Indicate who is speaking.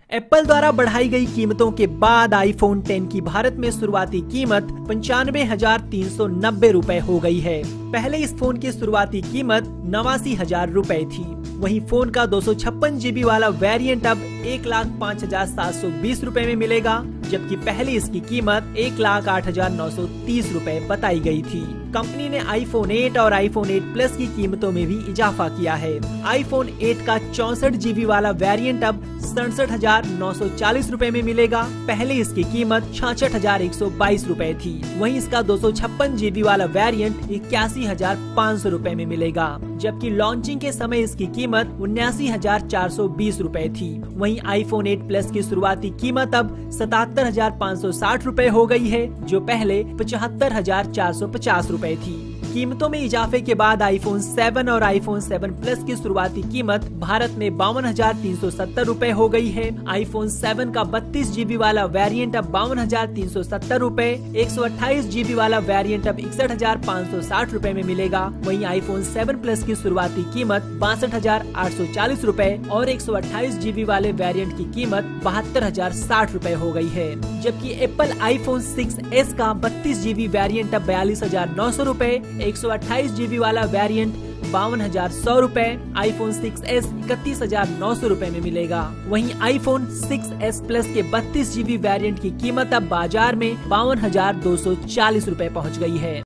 Speaker 1: Apple द्वारा बढ़ाई गई कीमतों के बाद आईफोन 10 की भारत में शुरुआती कीमत 95,390 रूपए हो गई है। पहले इस फोन की शुरुआती कीमत 89,000 रूपए थी। वहीं फोन का 256 GB वाला वेरिएंट अब 1,05,720 रूपए में मिलेगा, जबकि पहले इसकी कीमत 1,08,930 रूपए बताई गई थी। कंपनी ने आईफोन 8 और आईफोन 8 प्लस की कीमतों में भी इजाफा किया है। आईफोन 8 का 64 GB वाला वेरिएंट अब 67,940 रूपए में मिलेगा। पहले इसकी कीमत 66,122 रूपए थी। वहीं इसका 256 GB वाला वेरिएंट 81,500 रूपए में मिलेगा, जबकि लॉन्चिंग के समय इसकी कीमत 79,420 रूपए थी। वहीं आईफोन 8 प्लस की शुरुआती कीमत अब 77,560 रूपए हो गई है, जो पहले 75,450 रूपए थी। कीमतों में इजाफे के बाद आईफोन 7 और आईफोन 7 प्लस की शुरुआती कीमत भारत में 52,370 रूपए हो गई है। आईफोन 7 का 32 GB वाला वेरिएंट अब 52,370 रूपए, 128 GB वाला वेरिएंट अब 61,560 रूपए में मिलेगा। वहीं आईफोन 7 प्लस की शुरुआती कीमत 62,840 रूपए और 128 GB वाले वेरिएंट की कीमत 72,060 रूपए हो गई है। जबकि एप्पल आईफोन 6s का 32 GB वेरिएंट अब 42,900 रूपए, 128 GB वाला वेरिएंट 52,100 रूपए, आईफोन 6s 31,900 रूपए में मिलेगा। वहीं आईफोन 6s प्लस के 32 GB वेरिएंट की कीमत अब बाजार में 52,240 रूपए पहुँच गई है।